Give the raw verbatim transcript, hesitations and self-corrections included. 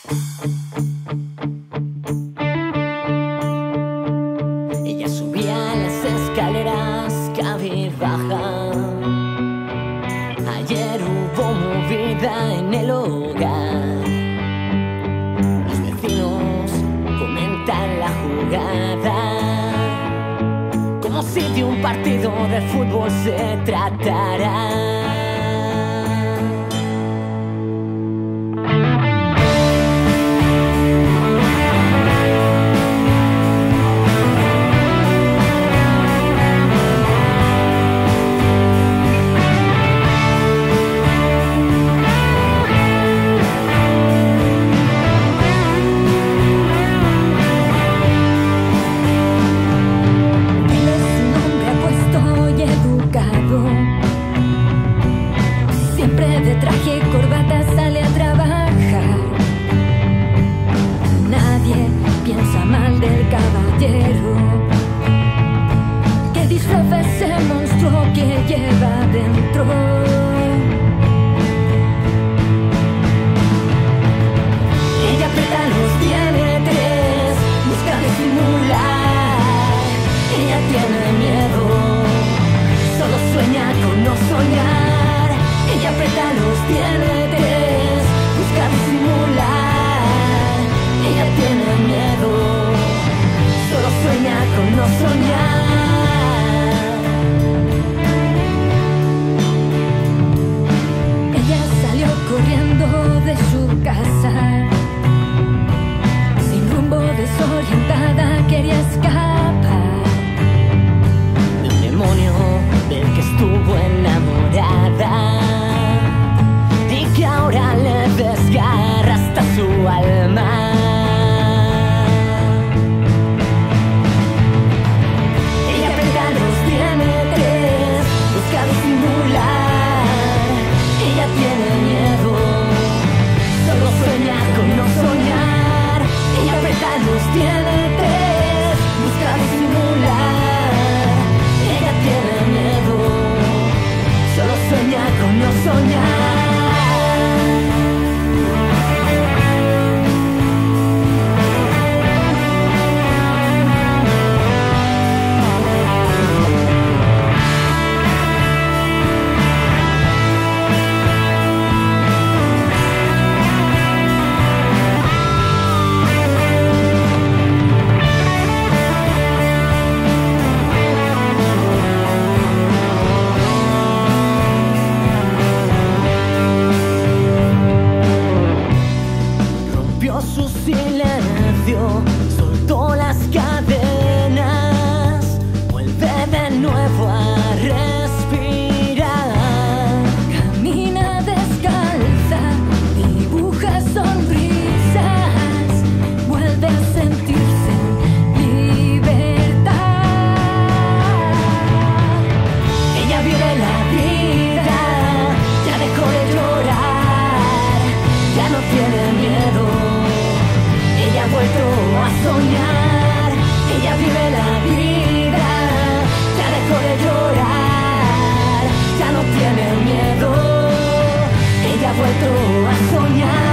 Ella subía las escaleras cabizbaja. Ayer hubo movida en el hogar. Los vecinos comentan la jugada, como si de un partido de fútbol se tratara. Siempre de traje y corbata sale a trabajar. Nadie piensa mal del caballero que disfraza ese monstruo que lleva dentro. Ella aprieta los dientes, busca disimular. Ella tiene miedo, solo sueña con no soñar. Ella aprieta los dientes, busca disimular. Ella tiene miedo, solo sueña con no soñar. Ella salió corriendo de su casa, sin rumbo, desorientada, quería escapar de un demonio del que estuvo enamorada, que ahora le desgarra hasta su alma. Ella aprieta los dientes, busca disimular. Ella tiene miedo, solo sueña con no soñar. Ella aprieta los dientes, busca disimular. Ella tiene miedo, solo sueña con no soñar. Su silencio, soltó las cadenas, vuelve de nuevo a respirar. Camina descalza, dibuja sonrisas, vuelve a sentirse en libertad. Ella vive la vida, ya dejó de llorar, ya no tiene miedo. Ella ha vuelto a soñar, ella vive la vida, ya dejó de llorar, ya no tiene miedo. Ella ha vuelto a soñar.